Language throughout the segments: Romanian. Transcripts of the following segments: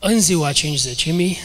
În ziua Cincizecimii,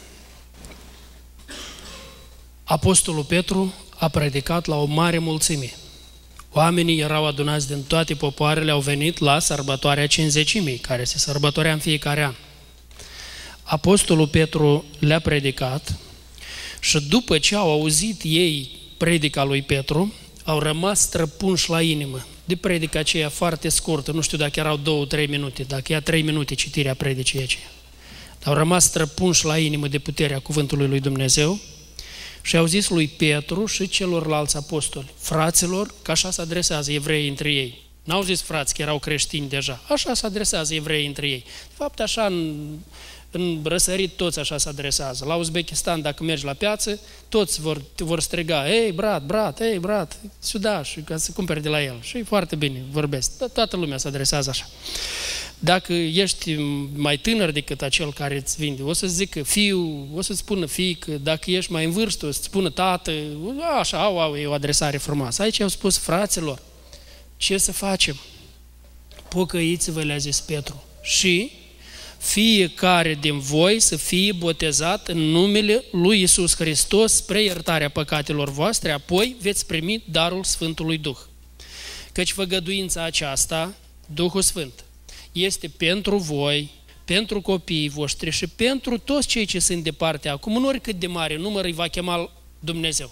Apostolul Petru a predicat la o mare mulțime. Oamenii erau adunați din toate popoarele, au venit la sărbătoarea Cincizecimii, care se sărbătorea în fiecare an. Apostolul Petru le-a predicat și după ce au auzit ei predica lui Petru, au rămas străpunși la inimă de predica aceea foarte scurtă, nu știu dacă erau 2-3 minute, dacă ia 3 minute citirea predicii aceea. Au rămas străpunși la inimă de puterea cuvântului lui Dumnezeu și au zis lui Petru și celorlalți apostoli: fraților, că așa se adresează evreii între ei. N-au zis frați, că erau creștini deja. Așa se adresează evreii între ei. De fapt, așa în răsărit toți așa se adresează. La Uzbekistan, dacă mergi la piață, toți vor striga: ei, brat, sudaș, ca să cumperi de la el. Și foarte bine vorbesc. Toată lumea se adresează așa. Dacă ești mai tânăr decât acel care îți vinde, o să-ți zică fiu, o să-ți spună fiică, dacă ești mai în vârstă, o să-ți spună tată, așa, au o adresare frumoasă. Aici au spus: fraților, ce să facem? Pocăiți-vă, le-a zis Petru, și fiecare din voi să fie botezat în numele lui Iisus Hristos spre iertarea păcatelor voastre, apoi veți primi darul Sfântului Duh. Căci făgăduința aceasta, Duhul Sfânt, este pentru voi, pentru copiii voștri și pentru toți cei ce sunt departe acum, în oricât de mare număr îi va chema Dumnezeu.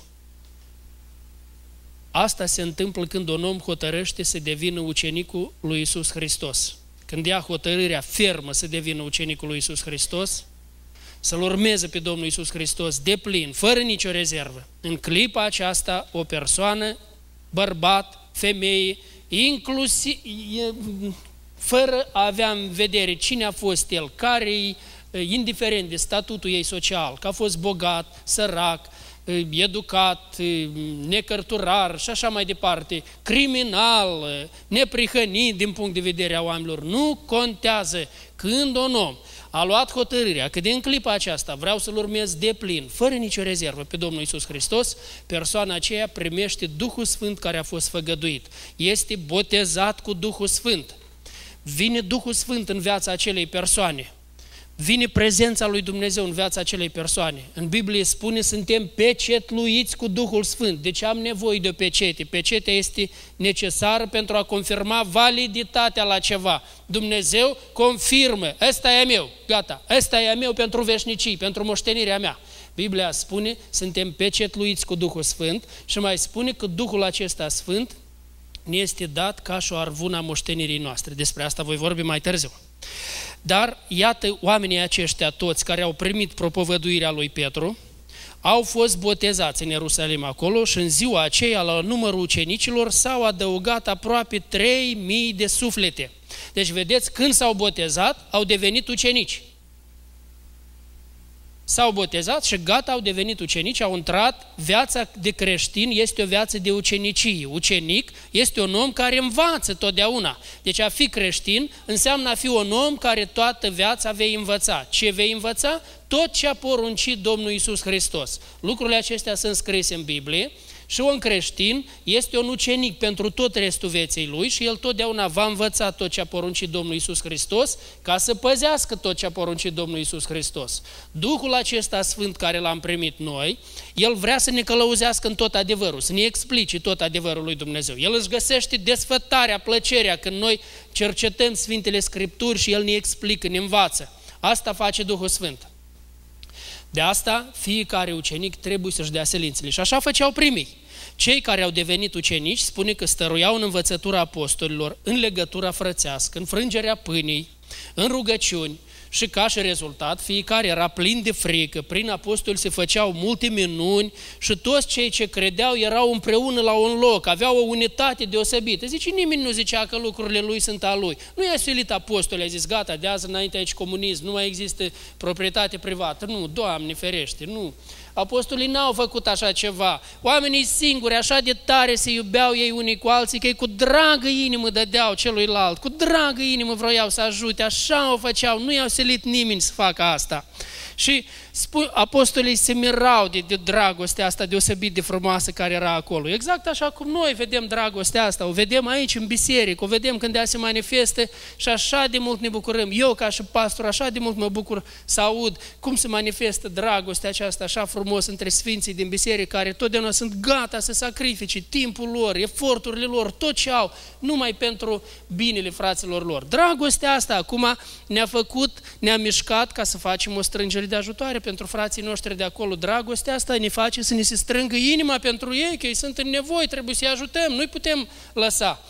Asta se întâmplă când un om hotărăște să devină ucenicul lui Iisus Hristos. Când ia hotărârea fermă să devină ucenicul lui Iisus Hristos, să-L urmeze pe Domnul Iisus Hristos deplin, fără nicio rezervă. În clipa aceasta, o persoană, bărbat, femeie, inclusiv, fără a avea în vedere cine a fost el, care-i, indiferent de statutul ei social, că a fost bogat, sărac, educat, necărturar și așa mai departe, criminal, neprihănit din punct de vedere a oamenilor, nu contează. Când un om a luat hotărârea că din clipa aceasta vreau să-L urmez deplin, fără nicio rezervă, pe Domnul Iisus Hristos, persoana aceea primește Duhul Sfânt care a fost făgăduit. Este botezat cu Duhul Sfânt. Vine Duhul Sfânt în viața acelei persoane. Vine prezența lui Dumnezeu în viața acelei persoane. În Biblie spune: suntem pecetluiți cu Duhul Sfânt. Deci am nevoie de o pecete. Pecetea este necesară pentru a confirma validitatea la ceva. Dumnezeu confirmă: ăsta e a meu, gata, ăsta e a meu pentru veșnicii, pentru moștenirea mea. Biblia spune: suntem pecetluiți cu Duhul Sfânt și mai spune că Duhul acesta Sfânt ne este dat ca și o arvună a moștenirii noastre. Despre asta voi vorbi mai târziu. Dar iată, oamenii aceștia toți care au primit propovăduirea lui Petru au fost botezați în Ierusalim acolo și în ziua aceea, la numărul ucenicilor, s-au adăugat aproape 3000 de suflete. Deci vedeți, când s-au botezat, au devenit ucenici. S-au botezat și gata, au devenit ucenici, au intrat. Viața de creștin este o viață de ucenicie. Ucenic este un om care învață totdeauna. Deci a fi creștin înseamnă a fi un om care toată viața vei învăța. Ce vei învăța? Tot ce a poruncit Domnul Iisus Hristos. Lucrurile acestea sunt scrise în Biblie și un creștin este un ucenic pentru tot restul vieții lui și el totdeauna va învăța tot ce a poruncit Domnul Iisus Hristos ca să păzească tot ce a poruncit Domnul Iisus Hristos. Duhul acesta Sfânt care l-am primit noi, el vrea să ne călăuzească în tot adevărul, să ne explice tot adevărul lui Dumnezeu. El își găsește desfătarea, plăcerea când noi cercetăm Sfintele Scripturi și el ne explică, ne învață. Asta face Duhul Sfânt. De asta, fiecare ucenic trebuie să-și dea silințele. Și așa făceau primii. Cei care au devenit ucenici spune că stăruiau în învățătura apostolilor, în legătura frățească, în frângerea pâinii, în rugăciuni și ca și rezultat, fiecare era plin de frică. Prin apostoli se făceau multe minuni și toți cei ce credeau erau împreună la un loc, aveau o unitate deosebită. Zice, nimeni nu zicea că lucrurile lui sunt a lui. Nu i-a silit apostoli, a zis, gata, de azi înainte aici comunism, nu mai există proprietate privată. Nu, Doamne ferește, nu. Apostolii n-au făcut așa ceva. Oamenii singuri, așa de tare se iubeau ei unii cu alții, că ei cu dragă inimă dădeau celuilalt, cu dragă inimă vroiau să ajute, așa o făceau, nu i-au silit nimeni să facă asta. Și apostolii se mirau de dragostea asta deosebit de frumoasă care era acolo. Exact așa cum noi vedem dragostea asta, o vedem aici în biserică, o vedem când ea se manifestă și așa de mult ne bucurăm. Eu ca și pastor așa de mult mă bucur să aud cum se manifestă dragostea aceasta așa frumos între sfinții din biserică care totdeauna sunt gata să sacrifice timpul lor, eforturile lor, tot ce au, numai pentru binele fraților lor. Dragostea asta acum ne-a mișcat ca să facem o strângere de ajutoare pentru frații noștri de acolo. Dragostea asta ne face să ne se strângă inima pentru ei, că ei sunt în nevoie, trebuie să-i ajutăm, nu-i putem lăsa.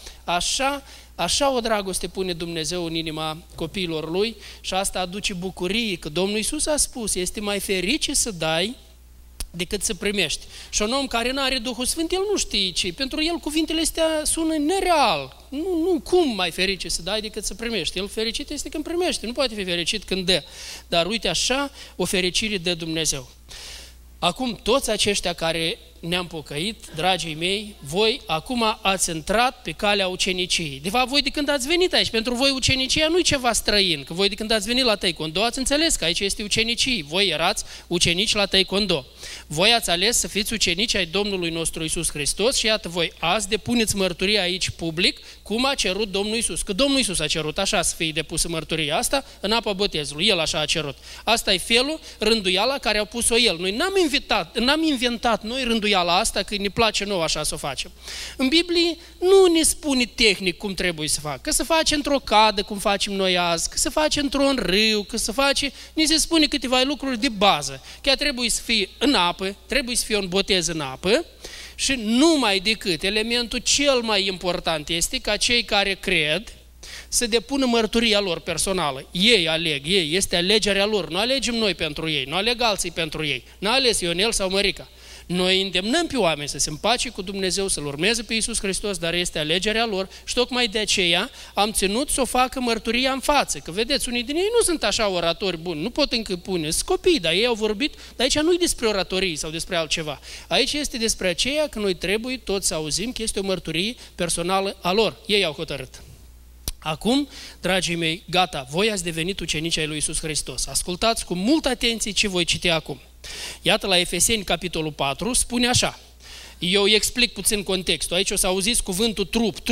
Așa o dragoste pune Dumnezeu în inima copiilor Lui și asta aduce bucurie, că Domnul Iisus a spus, este mai ferice să dai decât să primești. Și un om care nu are Duhul Sfânt, el nu știe ce. Pentru el cuvintele astea sună nereal. Nu, cum mai ferice să dai decât să primești? El fericit este când primește, nu poate fi fericit când dă. Dar uite așa, o fericire de Dumnezeu. Acum, toți aceștia care ne-am pocăit, dragii mei, voi acum ați intrat pe calea uceniciei. De fapt, voi de când ați venit aici, pentru voi ucenicia nu e ceva străin, că voi de când ați venit la taekwondo ați înțeles că aici este ucenicie. Voi erați ucenici la taekwondo. Voi ați ales să fiți ucenici ai Domnului nostru Iisus Hristos și iată voi azi depuneți mărturia aici public, cum a cerut Domnul Iisus. Că Domnul Iisus a cerut așa să fie depusă mărturia asta în apa botezului. El așa a cerut. Asta e felul, rânduiala care a pus-o El. Noi n-am inventat noi rânduiala asta, că ne place nouă așa să o facem. În Biblie nu ne spune tehnic cum trebuie să facă. Că se face într-o cadă, cum facem noi azi, că se face într-un râu, că se face... Ni se spune câteva lucruri de bază. Că trebuie să fie în apă, trebuie să fie un botez în apă și numai decât elementul cel mai important este ca cei care cred să depună mărturia lor personală. Ei aleg, este alegerea lor. Nu alegem noi pentru ei, nu aleg alții pentru ei. N-a ales Ionel sau Mărica. Noi îndemnăm pe oameni să se împace cu Dumnezeu, să-L urmeze pe Iisus Hristos, dar este alegerea lor și tocmai de aceea am ținut să o facă mărturia în față. Că vedeți, unii din ei nu sunt așa oratori buni, nu pot încă pune, sunt copii, dar ei au vorbit, dar aici nu e despre oratorii sau despre altceva. Aici este despre aceea că noi trebuie toți să auzim că este o mărturie personală a lor. Ei au hotărât. Acum, dragii mei, gata, voi ați devenit ucenici ai lui Iisus Hristos. Ascultați cu multă atenție ce voi citi acum. Iată la Efeseni, capitolul 4, spune așa. Eu îi explic puțin contextul. Aici o să auziți cuvântul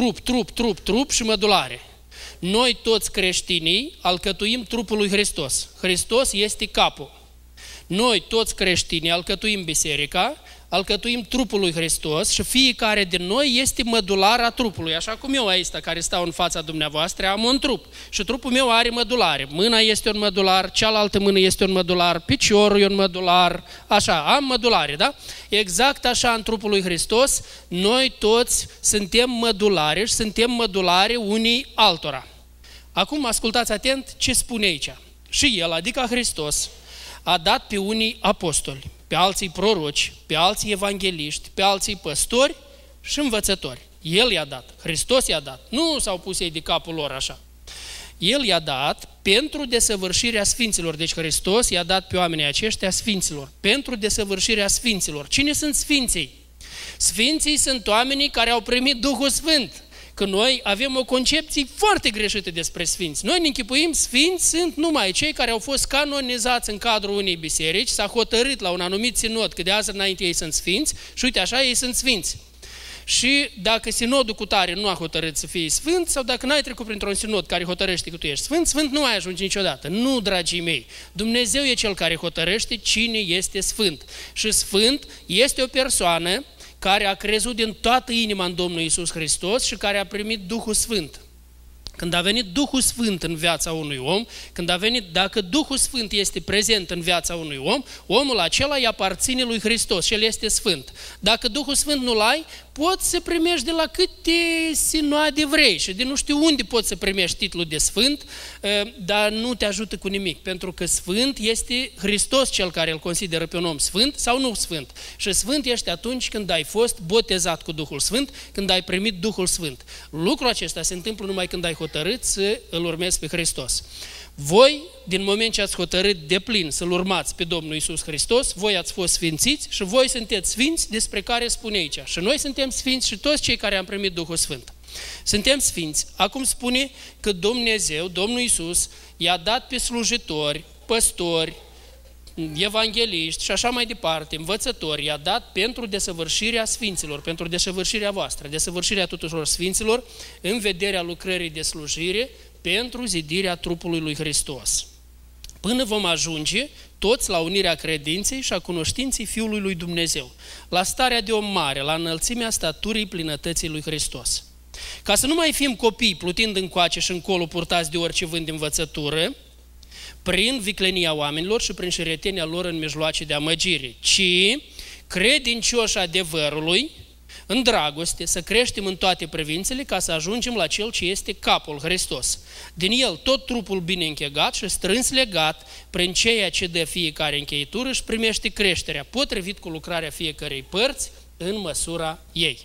trup și mădulare. Noi toți creștinii alcătuim trupul lui Hristos. Hristos este capul. Noi toți creștinii alcătuim biserica, alcătuim trupul lui Hristos și fiecare din noi este mădular trupului. Așa cum eu aici, care stau în fața dumneavoastră, am un trup și trupul meu are mădulare. Mâna este un mădular, cealaltă mână este un mădular, piciorul e un mădular, așa, am mădulare, da? Exact așa în trupul lui Hristos, noi toți suntem mădulare și suntem mădulare unii altora. Acum ascultați atent ce spune aici. Și El, adică Hristos, a dat pe unii apostoli, pe alții proroci, pe alții evangeliști, pe alții păstori și învățători. El i-a dat, Hristos i-a dat, nu s-au pus ei de capul lor așa. El i-a dat pentru desăvârșirea sfinților, deci Hristos i-a dat pe oamenii aceștia sfinților, pentru desăvârșirea sfinților. Cine sunt sfinții? Sfinții sunt oamenii care au primit Duhul Sfânt. Că noi avem o concepție foarte greșită despre sfinți. Noi ne închipuim, sfinți sunt numai cei care au fost canonizați în cadrul unei biserici, s-a hotărât la un anumit sinod că de azi înainte ei sunt sfinți și uite așa ei sunt sfinți. Și dacă sinodul cu tare nu a hotărât să fie sfânt sau dacă n-ai trecut printr-un sinod care hotărăște că tu ești sfânt, sfânt nu ai ajunge niciodată. Nu, dragii mei, Dumnezeu e Cel care hotărăște cine este sfânt. Și sfânt este o persoană care a crezut din toată inima în Domnul Iisus Hristos și care a primit Duhul Sfânt. Când a venit Duhul Sfânt în viața unui om, dacă Duhul Sfânt este prezent în viața unui om, omul acela îi aparține lui Hristos și el este Sfânt. Dacă Duhul Sfânt nu-l ai, poți să primești de la câte sinoade vrei și de nu știu unde poți să primești titlul de Sfânt, dar nu te ajută cu nimic, pentru că Sfânt este Hristos cel care îl consideră pe un om Sfânt sau nu Sfânt. Și Sfânt ești atunci când ai fost botezat cu Duhul Sfânt, când ai primit Duhul Sfânt. Lucrul acesta se întâmplă numai când ai hotărât să îl urmezi pe Hristos. Voi, din moment ce ați hotărât de plin să-L urmați pe Domnul Iisus Hristos, voi ați fost sfințiți și voi sunteți sfinți despre care spune aici. Și noi suntem sfinți și toți cei care am primit Duhul Sfânt. Suntem sfinți. Acum spune că Dumnezeu, Domnul Iisus, i-a dat pe slujitori, păstori, evangheliști și așa mai departe, învățători, i-a dat pentru desăvârșirea sfinților, pentru desăvârșirea voastră, desăvârșirea tuturor sfinților, în vederea lucrării de slujire, pentru zidirea trupului lui Hristos. Până vom ajunge toți la unirea credinței și a cunoștinței Fiului lui Dumnezeu, la starea de om mare, la înălțimea staturii plinătății lui Hristos. Ca să nu mai fim copii plutind încoace și încolo purtați de orice vânt de învățătură, prin viclenia oamenilor și prin șiretenia lor în mijloace de amăgire, ci credincioși adevărului, în dragoste, să creștem în toate privințele ca să ajungem la Cel ce este capul, Hristos. Din El tot trupul bine închegat și strâns legat, prin ceea ce dă fiecare încheietură își primește creșterea, potrivit cu lucrarea fiecărei părți, în măsura ei.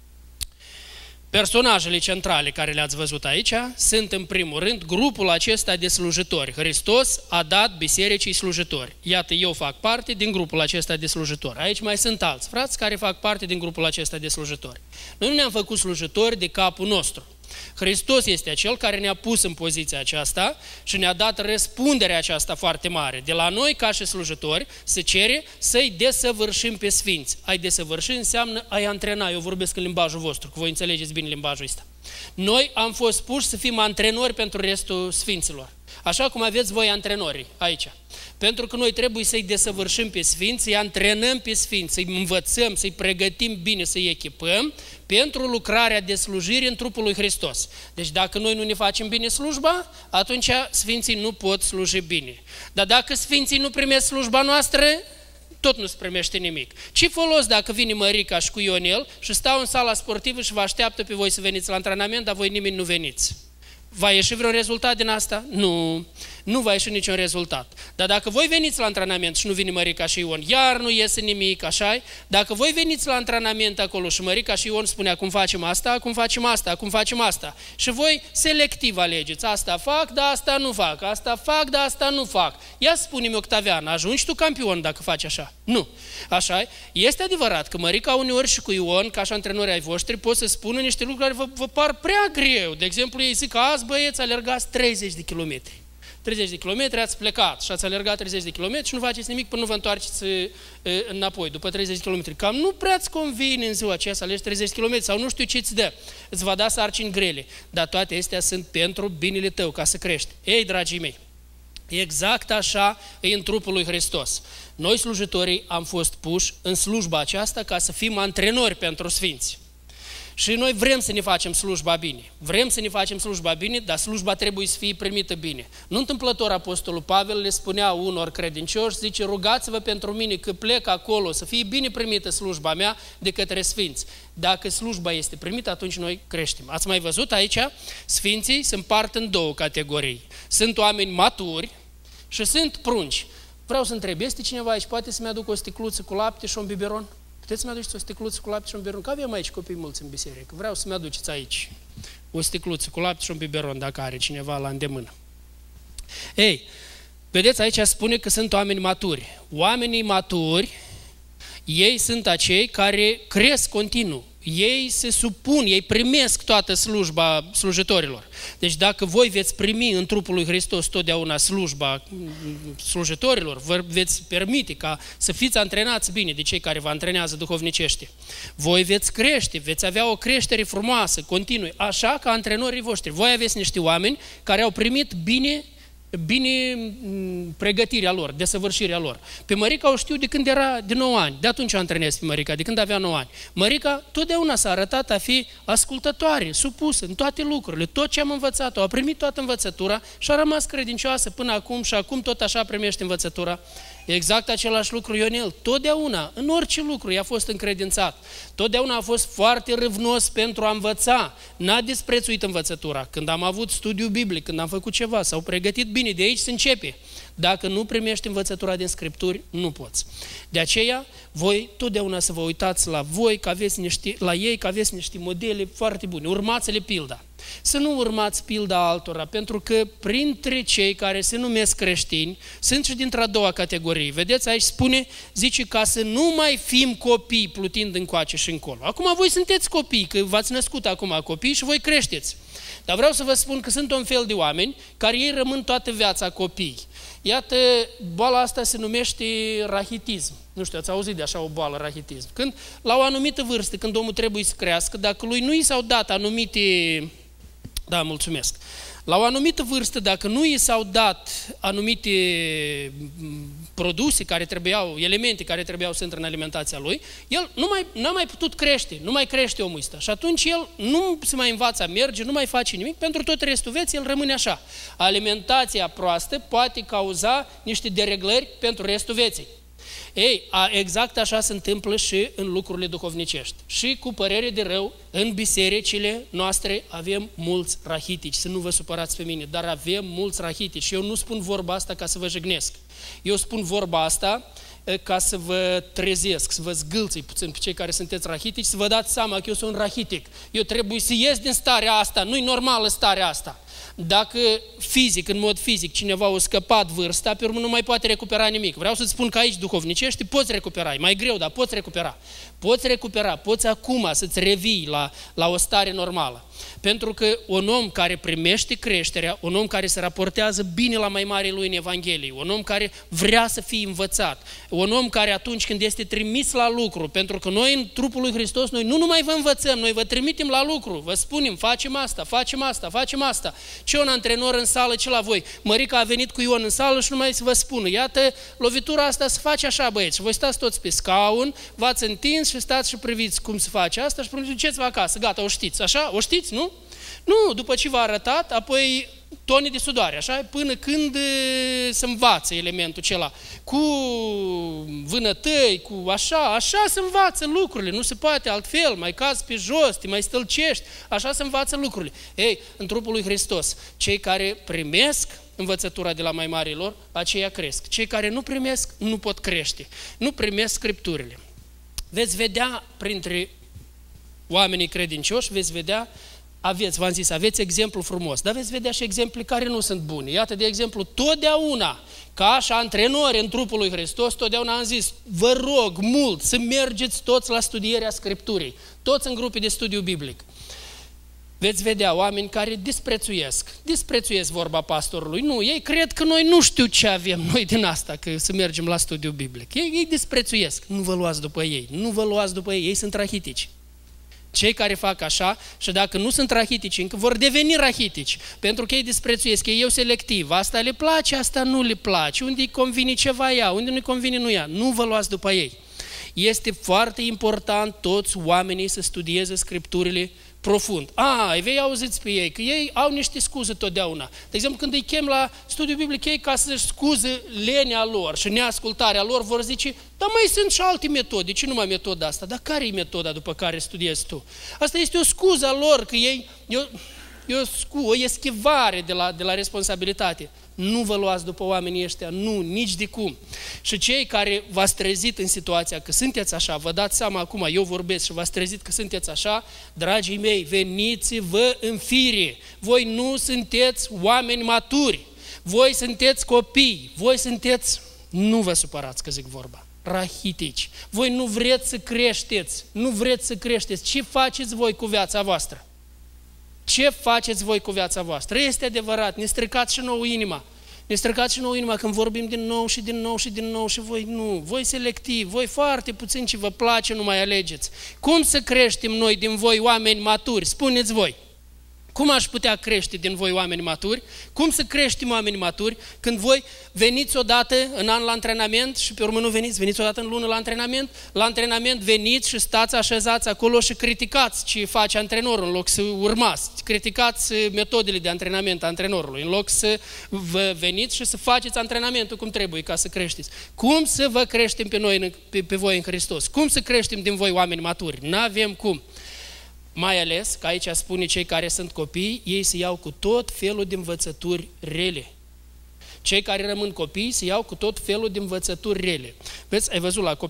Personajele centrale care le-ați văzut aici sunt în primul rând grupul acesta de slujitori. Hristos a dat bisericii slujitori. Iată, eu fac parte din grupul acesta de slujitori. Aici mai sunt alți frați care fac parte din grupul acesta de slujitori. Noi nu ne-am făcut slujitori de capul nostru. Hristos este acel care ne-a pus în poziția aceasta și ne-a dat răspunderea aceasta foarte mare. De la noi, ca și slujitori, se cere să-i desăvârșim pe sfinți. A-i desăvârși înseamnă a-i antrena. Eu vorbesc în limbajul vostru, că voi înțelegeți bine limbajul ăsta. Noi am fost puși să fim antrenori pentru restul sfinților. Așa cum aveți voi antrenori aici. Pentru că noi trebuie să-i desăvârșim pe sfinți, să-i antrenăm pe sfinți, să-i învățăm, să-i pregătim bine, să-i echipăm pentru lucrarea de slujire în trupul lui Hristos. Deci dacă noi nu ne facem bine slujba, atunci sfinții nu pot sluji bine. Dar dacă sfinții nu primesc slujba noastră, tot nu se primește nimic. Ce folos dacă vine Mărica și cu Ionel și stau în sala sportivă și vă așteaptă pe voi să veniți la antrenament, dar voi nimeni nu veniți? Va ieși vreun rezultat din asta? Nu, nu va ieși niciun rezultat. Dar dacă voi veniți la antrenament și nu vine Mărica și Ion, iar nu iese nimic, așa-i? Dacă voi veniți la antrenament acolo și Mărica și Ion spunea cum facem asta, cum facem asta, cum facem asta, și voi selectiv alegeți, asta fac, dar asta nu fac, asta fac, dar asta nu fac. Ia spune-mi, Octavian, ajungi tu campion dacă faci așa? Nu. Așa-i? Este adevărat că Mărica uneori și cu Ion, ca și antrenori ai voștri, pot să spună niște lucruri care vă par prea greu. De exemplu, ei zic că azi, băieți, alergați 30 de kilometri. 30 de kilometri ați plecat și ați alergat 30 de kilometri și nu faceți nimic până nu vă întoarceți înapoi, după 30 de kilometri. Cam nu prea îți convine în ziua aceea să alegi 30 de kilometri sau nu știu ce îți dă. Îți va da sarcini grele, dar toate astea sunt pentru binele tău, ca să crești. Ei, dragii mei, exact așa e în trupul lui Hristos. Noi, slujitorii, am fost puși în slujba aceasta ca să fim antrenori pentru sfinți. Și noi vrem să ne facem slujba bine. Vrem să ne facem slujba bine, dar slujba trebuie să fie primită bine. Nu întâmplător Apostolul Pavel le spunea unor credincioși, zice, rugați-vă pentru mine că plec acolo, să fie bine primită slujba mea de către sfinți. Dacă slujba este primită, atunci noi creștem. Ați mai văzut aici? Sfinții se împart în două categorii. Sunt oameni maturi și sunt prunci. Vreau să întreb, este cineva aici, poate să-mi aduc o sticluță cu lapte și un biberon? Puteți să-mi aduceți o sticluță cu lapte și un biberon? Că avem aici copii mulți în biserică. Vreau să-mi aduceți aici o sticluță cu lapte și un biberon, dacă are cineva la îndemână. Ei, vedeți, aici spune că sunt oameni maturi. Oamenii maturi, ei sunt acei care cresc continuu. Ei se supun, ei primesc toată slujba slujitorilor. Deci dacă voi veți primi în trupul lui Hristos totdeauna slujba slujitorilor, vă veți permite ca să fiți antrenați bine de cei care vă antrenează duhovnicește. Voi veți crește, veți avea o creștere frumoasă, continuă, așa ca antrenorii voștri. Voi aveți niște oameni care au primit bine pregătirea lor, desăvârșirea lor. Pe Mărica o știu de când era de 9 ani. De atunci o antrenez pe Mărica, de când avea 9 ani. Mărica totdeauna s-a arătat a fi ascultătoare, supusă în toate lucrurile, tot ce am învățat-o, a primit toată învățătura și a rămas credincioasă până acum și acum tot așa primește învățătura. Exact același lucru Ionel. Totdeauna, în orice lucru i-a fost încredințat. Totdeauna a fost foarte râvnos pentru a învăța. N-a disprețuit învățătura. Când am avut studiu biblic, când am făcut ceva, s-au pregătit bine, de aici se începe. Dacă nu primești învățătura din Scripturi, nu poți. De aceea, voi totdeauna să vă uitați la voi, că aveți la ei, că aveți niște modele foarte bune. Urmați-le pilda. Să nu urmați pilda altora, pentru că printre cei care se numesc creștini, sunt și dintre a doua categorie. Vedeți, aici spune, zice, ca să nu mai fim copii plutind încoace și încolo. Acum voi sunteți copii, că v-ați născut acum copii și voi creșteți. Dar vreau să vă spun că sunt un fel de oameni care ei rămân toată viața copii. Iată, boala asta se numește rahitism. Nu știu, ați auzit de așa o boală, rahitism. Când, la o anumită vârstă, când omul trebuie să crească, dacă lui nu i s-au dat anumite... Da, mulțumesc. La o anumită vârstă, dacă nu i s-au dat anumite produse care trebuiau, elemente care trebuiau să intre în alimentația lui, el nu a mai putut crește, nu mai crește omul ăsta. Și atunci el nu se mai învață a merge, nu mai face nimic, pentru tot restul vieții el rămâne așa. Alimentația proastă poate cauza niște dereglări pentru restul vieții. Ei, exact așa se întâmplă și în lucrurile duhovnicești. Și cu părere de rău, în bisericile noastre avem mulți rahitici. Să nu vă supărați pe mine, dar avem mulți rahitici. Eu nu spun vorba asta ca să vă jignesc. Eu spun vorba asta ca să vă trezesc, să vă zgâlții puțin pe cei care sunteți rahitici, să vă dați seama că eu sunt rahitic. Eu trebuie să ies din starea asta, nu-i normală starea asta. Dacă fizic, în mod fizic, cineva a scăpat vârsta, pe urmă nu mai poate recupera nimic. Vreau să-ți spun că aici, duhovnicești, poți recupera. E mai greu, dar poți recupera. Poți recupera, poți acum să-ți revii la o stare normală. Pentru că un om care primește creșterea, un om care se raportează bine la mai mare lui în Evanghelie, un om care vrea să fie învățat, un om care atunci când este trimis la lucru, pentru că noi în trupul lui Hristos, noi nu numai vă învățăm, noi vă trimitem la lucru, vă spunem, facem asta, facem asta, facem asta. Ce un antrenor în sală, ce la voi? Mărica a venit cu Ion în sală și numai să vă spună, iată, lovitura asta se face așa, băieți, și voi stați toți pe scaun, v-ați întins și stați și priviți cum se face asta și duceți-vă acasă, gata, o știți, așa? O știți, nu? Nu, după ce v-a arătat, apoi tone de sudoare, așa, până când se învață elementul acela. Cu vânătăi, cu așa se învață lucrurile, nu se poate altfel, mai cazi pe jos, te mai stălcești, așa se învață lucrurile. Ei, în trupul lui Hristos, cei care primesc învățătura de la mai marilor, aceia cresc. Cei care nu primesc, nu pot crește. Nu primesc Scripturile. Veți vedea printre oamenii credincioși, veți vedea v-am zis, aveți exemplu frumos, dar veți vedea și exemple care nu sunt bune. Iată, de exemplu, totdeauna, ca și antrenori în trupul lui Hristos, totdeauna am zis, vă rog mult să mergeți toți la studierea Scripturii, toți în grupe de studiu biblic. Veți vedea oameni care disprețuiesc vorba pastorului. Nu, ei cred că noi nu știu ce avem noi din asta, că să mergem la studiu biblic. Ei disprețuiesc. Nu vă luați după ei, nu vă luați după ei, ei sunt rahitici. Cei care fac așa și dacă nu sunt rahitici încă, vor deveni rahitici, pentru că ei disprețuiesc, ei selectiv, asta le place, asta nu le place, unde îi convine ceva ia, unde nu-i convine nu ia, nu vă luați după ei. Este foarte important toți oamenii să studieze Scripturile profund. Vei auziți pe ei, că ei au niște scuze totdeauna. De exemplu, când îi chem la studiu biblic, ei ca să-și scuze lenea lor și neascultarea lor, vor zice, dar mai sunt și alte metode, ce numai metoda asta? Dar care e metoda după care studiezi tu? Asta este o scuză a lor, că ei, o eschivare de la responsabilitate. Nu vă luați după oamenii ăștia, nu, nici de cum. Și cei care v-ați trezit în situația că sunteți așa, vă dați seama acum, eu vorbesc și v-ați trezit că sunteți așa, dragii mei, veniți-vă în fire. Voi nu sunteți oameni maturi, voi sunteți copii, voi sunteți, nu vă supărați că zic vorba, rahitici. Voi nu vreți să creșteți, nu vreți să creșteți. Ce faceți voi cu viața voastră? Ce faceți voi cu viața voastră? Este adevărat, ne stricați și nouă inima. Ne stricați și nouă inima când vorbim din nou și din nou și din nou și voi nu. Voi selectiv, voi foarte puțin ce vă place, nu mai alegeți. Cum să creștem noi din voi oameni maturi? Spuneți voi. Cum aș putea crește din voi oameni maturi? Cum să creștem oameni maturi când voi veniți odată în an la antrenament și pe urmă nu veniți odată în lună la antrenament veniți și stați așezați acolo și criticați ce face antrenorul în loc să urmați, criticați metodele de antrenament a antrenorului, în loc să vă veniți și să faceți antrenamentul cum trebuie ca să creșteți. Cum să vă creștem pe voi în Hristos? Cum să creștem din voi oameni maturi? N-avem cum. Mai ales că aici spune cei care sunt copii, ei se iau cu tot felul de învățături rele. Cei care rămân copii se iau cu tot felul de învățături rele. Vezi, ai văzut la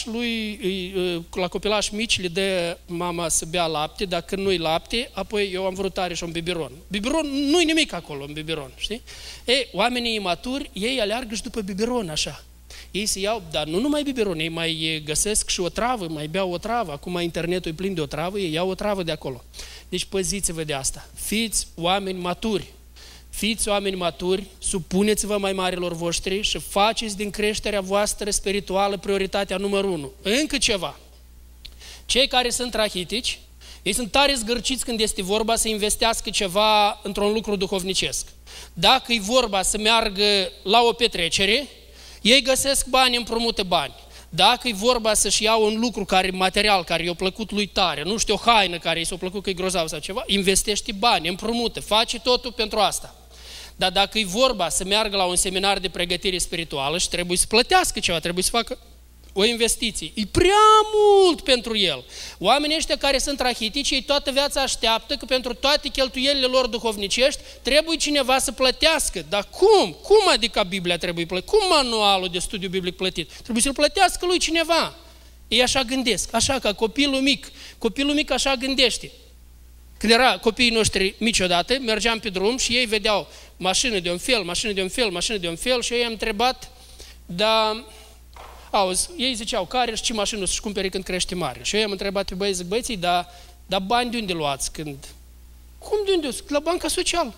copilaș mici le dă mama să bea lapte, dar când nu-i lapte, apoi eu am vrut tare și un biberon. Biberon, nu-i nimic acolo în biberon, știi? Oamenii imaturi, ei aleargă și după biberon așa. Ei se iau, dar nu numai biberon, ei mai găsesc și o travă, mai beau o travă. Acum internetul e plin de o travă, ei iau o travă de acolo. Deci păziți-vă de asta. Fiți oameni maturi. fiți oameni maturi, supuneți-vă mai marilor voștri și faceți din creșterea voastră spirituală prioritatea numărul 1. Încă ceva. Cei care sunt rahitici, ei sunt tare zgârciți când este vorba să investească ceva într-un lucru duhovnicesc. Dacă e vorba să meargă la o petrecere, ei găsesc bani, împrumută bani. Dacă e vorba să-și iau un lucru material care i-a plăcut lui tare, nu știu, o haină care i s-a plăcut că e grozav sau ceva, investește bani, împrumută, face totul pentru asta. Dar dacă e vorba să meargă la un seminar de pregătire spirituală și trebuie să plătească ceva, trebuie să facă o investiție, e prea mult pentru el. Oamenii ăștia care sunt rahitici, ei toată viața așteaptă că pentru toate cheltuielile lor duhovnicești trebuie cineva să plătească. Dar cum? Cum adică Biblia trebuie plătită? Cum manualul de studiu biblic plătit? Trebuie să-l plătească lui cineva. Ei așa gândesc, așa ca copilul mic așa gândește. Când era copiii noștri mici odată, mergeam pe drum și ei vedeau mașină de un fel, mașină de un fel, mașină de un fel și ei am întrebat, dar auzi, ei ziceau, care și ce mașină o să-și cumpere când crește mare? Și eu am întrebat pe băieți, zic, băieții, dar bani de unde luați când? Cum de unde? La Banca Socială.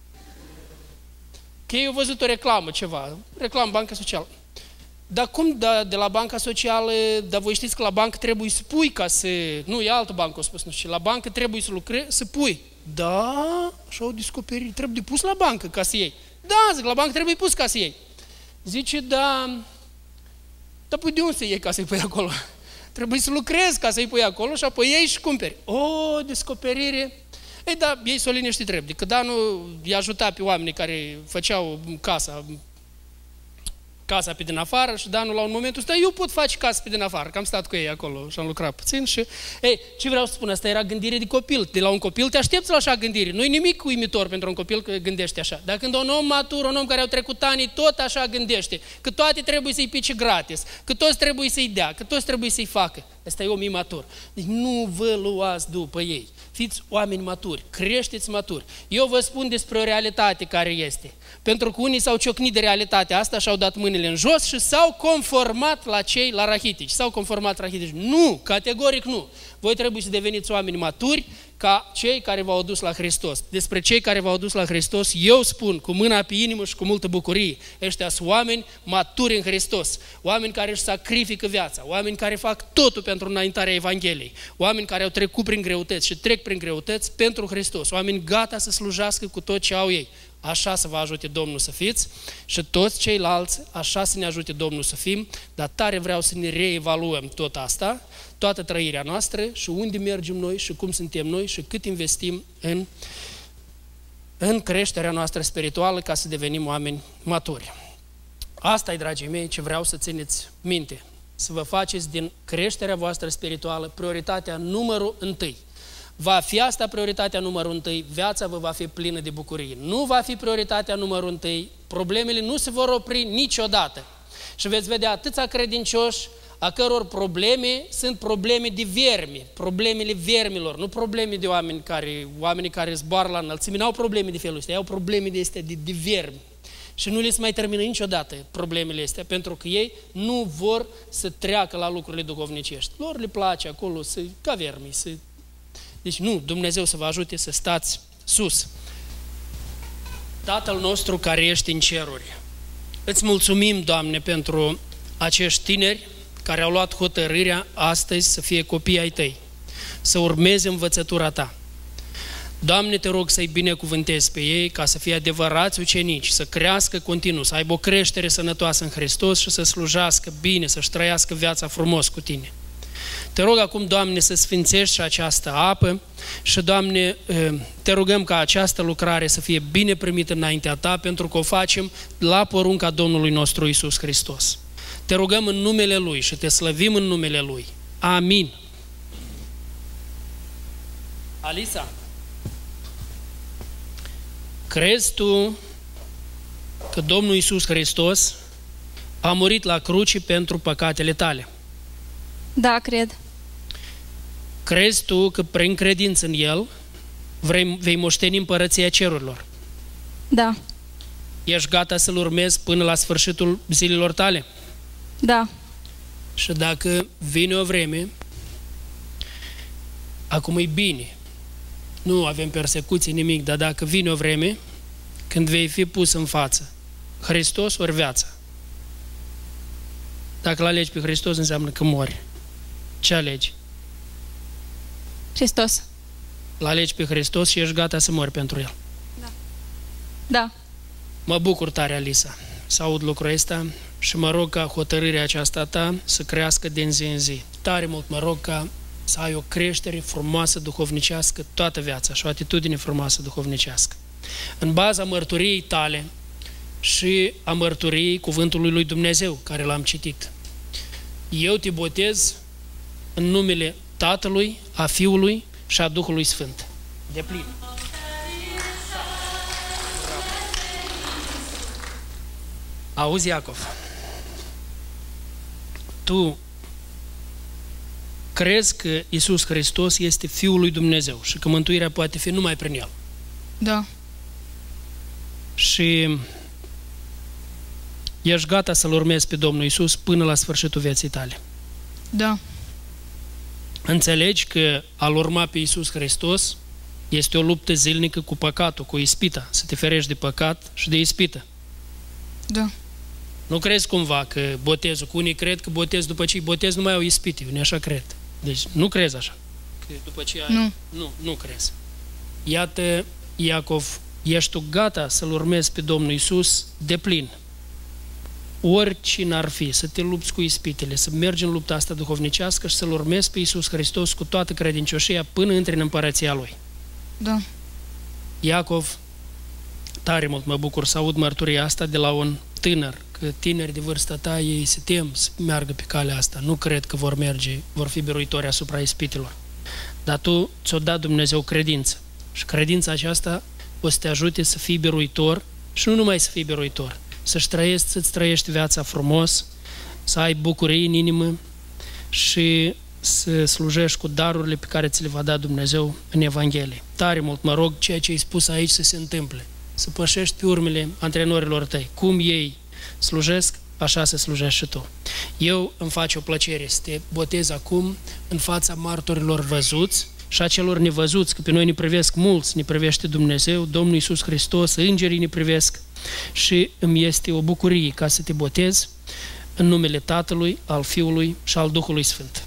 Că ei au văzut o reclamă, ceva, reclamă Banca Socială. Dar cum de la Banca Socială, dar voi știți că la bancă trebuie să pui ca să... Nu, e altă bancă, o spus, nu știu, la bancă trebuie să lucrezi, să pui. Da, așa au descoperit, trebuie pus la bancă ca să iei. Da, zic, la bancă trebuie pus ca să iei. Zice, dar păi de unde să iei ca să-i pui acolo? Trebuie să lucrezi ca să-i pui acolo și apoi iei și cumperi. O, descoperire! Ei, da, ei s-o liniști drept. Că Danul i-a ajutat pe oamenii care făceau casa pe din afară și Danul la un moment ăsta, eu pot face casă pe din afară, că am stat cu ei acolo și am lucrat puțin și... Ei, ce vreau să spun, asta era gândire de copil. De la un copil te aștepți la așa gândire. Nu-i nimic uimitor pentru un copil că gândește așa. Dar când un om matur, un om care au trecut ani, tot așa gândește. Că toate trebuie să-i pice gratis, că toți trebuie să-i dea, că toți trebuie să-i facă. Asta e om imatur. Deci nu vă luați după ei. Fiți oameni maturi, creșteți maturi. Eu vă spun despre o realitate care este. Pentru că unii s-au ciocnit de realitatea asta și au dat mâinile în jos și s-au conformat la rahitici. S-au conformat rahitici. Nu, categoric nu. Voi trebuie să deveniți oameni maturi ca cei care v-au dus la Hristos. Despre cei care v-au dus la Hristos, eu spun cu mâna pe inimă și cu multă bucurie. Ăștia sunt oameni maturi în Hristos. Oameni care își sacrifică viața. Oameni care fac totul pentru înaintarea Evangheliei. Oameni care au trecut prin greutăți și trec prin greutăți pentru Hristos. Oameni gata să slujească cu tot ce au ei. Așa să vă ajute Domnul să fiți și toți ceilalți, așa să ne ajute Domnul să fim, dar tare vreau să ne reevaluăm tot asta, toată trăirea noastră și unde mergem noi și cum suntem noi și cât investim în creșterea noastră spirituală ca să devenim oameni maturi. Asta e, dragii mei, ce vreau să țineți minte, să vă faceți din creșterea voastră spirituală prioritatea numărul 1. Va fi asta prioritatea numărul 1, viața vă va fi plină de bucurie. Nu va fi prioritatea numărul 1, problemele nu se vor opri niciodată. Și veți vedea atâția credincioși a căror probleme sunt probleme de vermi, problemele vermilor, nu probleme de oamenii care zboară la înălțime, n-au probleme de felul ăsta, au probleme de astea de vermi. Și nu le se mai termină niciodată problemele astea, pentru că ei nu vor să treacă la lucrurile duhovnicești. Lor le place acolo ca vermi, Deci nu, Dumnezeu să vă ajute să stați sus. Tatăl nostru care ești în ceruri, îți mulțumim, Doamne, pentru acești tineri care au luat hotărârea astăzi să fie copii ai Tăi, să urmeze învățătura Ta. Doamne, te rog să-i binecuvântezi pe ei ca să fie adevărați ucenici, să crească continuu, să aibă o creștere sănătoasă în Hristos și să slujească bine, să-și trăiască viața frumos cu Tine. Te rog acum, Doamne, să sfințești și această apă și, Doamne, te rugăm ca această lucrare să fie bine primită înaintea Ta, pentru că o facem la porunca Domnului nostru Iisus Hristos. Te rugăm în numele Lui și te slăvim în numele Lui. Amin. Alisa, crezi tu că Domnul Iisus Hristos a murit la cruce pentru păcatele tale? Da, cred. Crezi tu că prin credință în El vei moșteni împărăția cerurilor? Da. Ești gata să-L urmezi până la sfârșitul zilelor tale? Da. Și dacă vine o vreme, acum e bine, nu avem persecuții, nimic, dar dacă vine o vreme când vei fi pus în față, Hristos ori viața. Dacă l-alegi pe Hristos, înseamnă că mori. Ce alegi? Hristos. L-alegi pe Hristos și ești gata să mori pentru El. Da. Mă bucur tare, Alisa, să aud lucrul ăsta și mă rog ca hotărârea aceasta ta să crească din zi în zi. Tare mult mă rog ca să ai o creștere frumoasă duhovnicească toată viața și o atitudine frumoasă duhovnicească. În baza mărturiei tale și a mărturiei cuvântului lui Dumnezeu, care l-am citit, eu te botez în numele Tatălui, a Fiului și a Duhului Sfânt. De plin. Auzi, Iacov, tu crezi că Iisus Hristos este Fiul lui Dumnezeu și că mântuirea poate fi numai prin El. Da. Și ești gata să-L urmezi pe Domnul Iisus până la sfârșitul vieții tale. Da. Înțelegi că a-L urma pe Iisus Hristos este o luptă zilnică cu păcatul, cu ispita, să te ferești de păcat și de ispită. Da. Nu crezi cumva că botezul, că unii cred că botez după ce îi botez nu mai au ispite, unii așa cred. Deci nu crezi așa. Că după ce ai... Nu crezi. Iată, Iacov, ești tu gata să-L urmezi pe Domnul Iisus de plin. Oricine ar fi, să te lupți cu ispitele, să mergi în lupta asta duhovnicească și să-L urmezi pe Iisus Hristos cu toată credincioșia până intri în împărăția Lui. Da. Iacov, tare mult mă bucur să aud mărturia asta de la un tânăr, că tineri de vârsta ta, ei se tem să meargă pe calea asta. Nu cred că vor fi biruitori asupra ispitelor. Dar tu ți-o dat Dumnezeu credință. Și credința aceasta o să te ajute să fii biruitor și nu numai să fii biruitor, să-ți trăiești viața frumos, să ai bucurie în inimă și să slujești cu darurile pe care ți le va da Dumnezeu în Evanghelie. Tare mult mă rog ceea ce ai spus aici să se întâmple. Să pășești pe urmele antrenorilor tăi. Cum ei slujesc, așa să slujești și tu. Eu îmi face o plăcere să te botez acum în fața martorilor văzuți și a celor nevăzuți, că pe noi ne privesc mulți, ne privește Dumnezeu, Domnul Iisus Hristos, îngerii ne privesc și îmi este o bucurie ca să te botez în numele Tatălui, al Fiului și al Duhului Sfânt.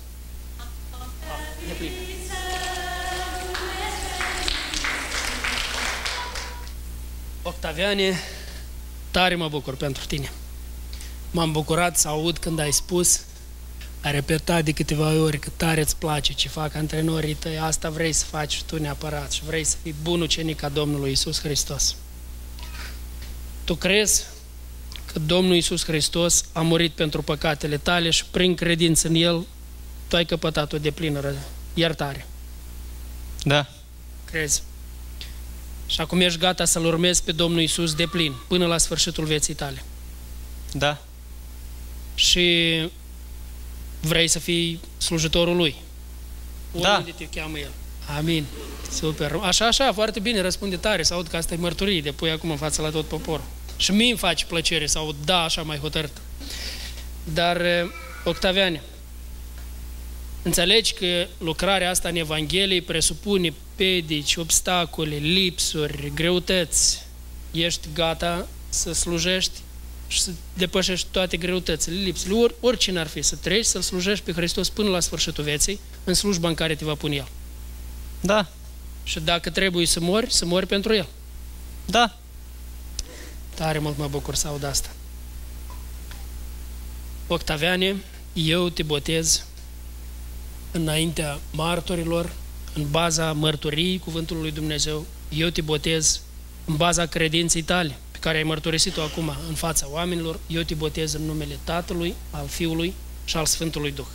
Octaviane, tare mă bucur pentru tine. M-am bucurat să aud când ai spus, ai repetat de câteva ori că tare îți place ce fac antrenorii tăi, asta vrei să faci și tu neapărat și vrei să fii bun ucenic a Domnului Iisus Hristos. Tu crezi că Domnul Iisus Hristos a murit pentru păcatele tale și prin credință în El tu ai căpătat o deplină iertare? Da. Crezi? Și acum ești gata să-L urmezi pe Domnul Iisus de plin, până la sfârșitul vieții tale. Da. Și vrei să fii slujitorul Lui. Da. Unde te cheamă El. Amin. Super. Așa, foarte bine, răspunde tare, să aud că asta e mărturie, de pui acum în fața la tot poporul. Și mie îmi face plăcere să aud, da, așa mai hotărât. Dar, Octaviane, înțelegi că lucrarea asta în Evanghelie presupune piedici, obstacole, lipsuri, greutăți. Ești gata să slujești și să depășești toate greutățile, lipsurile, oricine ar fi, să treci, să-L slujești pe Hristos până la sfârșitul vieții, în slujba în care te va pune El. Da. Și dacă trebuie să mori pentru El. Da. Tare mult mă bucur să aud asta. Octaviane, eu te botez înaintea martorilor, în baza mărturiei cuvântului lui Dumnezeu, eu te botez în baza credinței tale, pe care ai mărturisit-o acum în fața oamenilor, eu te botez în numele Tatălui, al Fiului și al Sfântului Duh.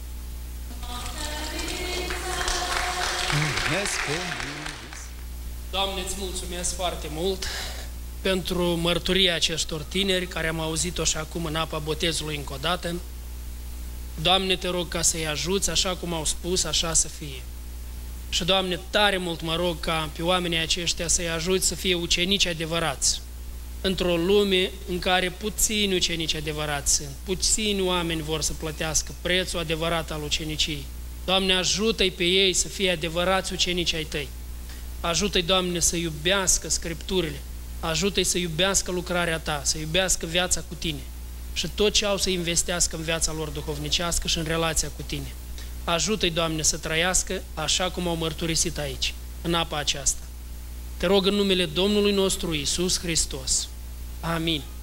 Doamne, îți mulțumesc foarte mult pentru mărturia acestor tineri care am auzit-o și acum în apa botezului încă o dată. Doamne, te rog ca să-i ajuți, așa cum au spus, așa să fie. Și, Doamne, tare mult mă rog ca pe oamenii aceștia să-i ajuți să fie ucenici adevărați. Într-o lume în care puțini ucenici adevărați sunt, puțini oameni vor să plătească prețul adevărat al uceniciei. Doamne, ajută-i pe ei să fie adevărați ucenici ai Tăi. Ajută-i, Doamne, să iubească Scripturile Ajută-i să iubească lucrarea Ta, să iubească viața cu Tine și tot ce au să investească în viața lor duhovnicească și în relația cu Tine. Ajută-i, Doamne, să trăiască așa cum au mărturisit aici, în apa aceasta. Te rog în numele Domnului nostru Iisus Hristos. Amin.